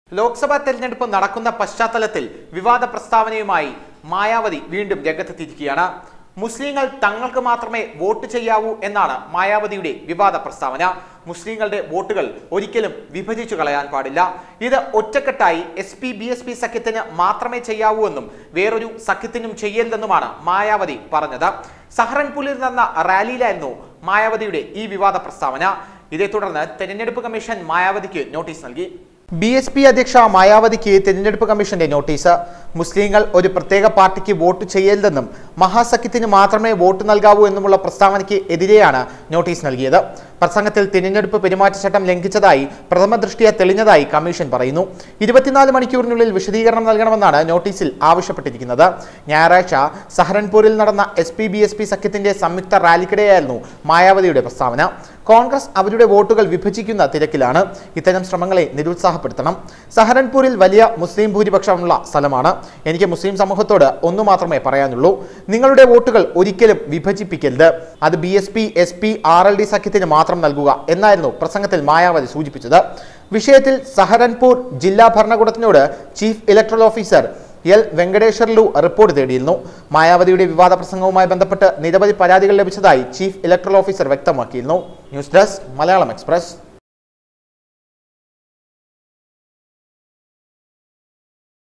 ലോക്സഭാ തെരഞ്ഞെടുപ്പ് നടക്കുന്ന പശ്ചാത്തലത്തിൽ വിവാദ പ്രസ്താവനയുമായി മായാവതി വീണ്ടും രംഗത്തെത്തിയിരിക്കുകയാണ്. മുസ്ലിങ്ങൾ തങ്ങൾക്ക് മാത്രമേ വോട്ട് ചെയ്യാവൂ എന്നാണ് മായാവതിയുടെ വിവാദ പ്രസ്താവന. മുസ്ലിങ്ങളുടെ വോട്ടുകൾ ഒരിക്കലും വിഭജിച്ചു കളയാൻ പാടില്ല. ഇത് ഒറ്റക്കെട്ടായി SP-BSP സഖ്യത്തിന് മാത്രമേ ചെയ്യാവൂ എന്നും വേറൊരു സഖ്യത്തിനും ചെയ്യരുതെന്നുമാണ് മായാവതി പറഞ്ഞത്. സഹറൻപൂരിൽ നടന്ന റാലിയിലായിരുന്നു മായാവതിയുടെ ഈ വിവാദ പ്രസ്താവന. ഇതേ തുടർന്ന് തെരഞ്ഞെടുപ്പ് കമ്മീഷൻ മായാവതിക്ക് നോട്ടീസ് നൽകി. BSP അധ്യക്ഷ മായാവതിക്ക് തെരഞ്ഞെടുപ്പ് കമ്മീഷന്റെ നോട്ടീസ്. മുസ്ലിങ്ങൾ ഒരു പ്രത്യേക പാർട്ടിക്ക് വോട്ട് ചെയ്യരുതെന്നും മഹാസഖ്യത്തിന് മാത്രമേ വോട്ട് നൽകാവൂ എന്നുമുള്ള പ്രസ്താവനയ്ക്ക് എതിരെയാണ് നോട്ടീസ് നൽകിയത്. പ്രസംഗത്തിൽ തെരഞ്ഞെടുപ്പ് പെരുമാറ്റച്ചട്ടം ലംഘിച്ചതായി പ്രഥമ ദൃഷ്ട്യാ തെളിഞ്ഞതായി കമ്മീഷൻ പറയുന്നു. 24 മണിക്കൂറിനുള്ളിൽ വിശദീകരണം നൽകണമെന്നാണ് നോട്ടീസിൽ ആവശ്യപ്പെട്ടിരിക്കുന്നത്. ഞായറാഴ്ച സഹറൻപൂരിൽ നടന്ന SP-BSP സഖ്യത്തിന്റെ സംയുക്ത റാലിക്കിടെയായിരുന്നു മായാവതിയുടെ പ്രസ്താവന. കോൺഗ്രസ് അവരുടെ വോട്ടുകൾ വിഭജിക്കുന്ന തിരക്കിലാണ്. ഇത്തരം ശ്രമങ്ങളെ നിരുത്സാഹപ്പെടുത്തണം. സഹറൻപൂരിൽ വലിയ മുസ്ലിം ഭൂരിപക്ഷമുള്ള സ്ഥലമാണ്. എനിക്ക് മുസ്ലിം സമൂഹത്തോട് ഒന്നു മാത്രമേ പറയാനുള്ളൂ, നിങ്ങളുടെ വോട്ടുകൾ ഒരിക്കലും വിഭജിപ്പിക്കരുത്. അത് BSP, SP, RLD സഖ്യത്തിന് മാത്രം നൽകുക എന്നായിരുന്നു പ്രസംഗത്തിൽ മായാവതി സൂചിപ്പിച്ചത്. വിഷയത്തിൽ സഹറൻപൂർ ജില്ലാ ഭരണകൂടത്തിനോട് chief electoral officer L. Venkateswarlu report തേടിയിരുന്നു. മായാവതിയുടെ വിവാദ പ്രസംഗവുമായി ബന്ധപ്പെട്ട് നിരവധി പരാതികൾ ലഭിച്ചതായി ചീഫ് ഇലക്ടറൽ ഓഫീസർ വ്യക്തമാക്കിയിരുന്നു. News desk, Malayalam express.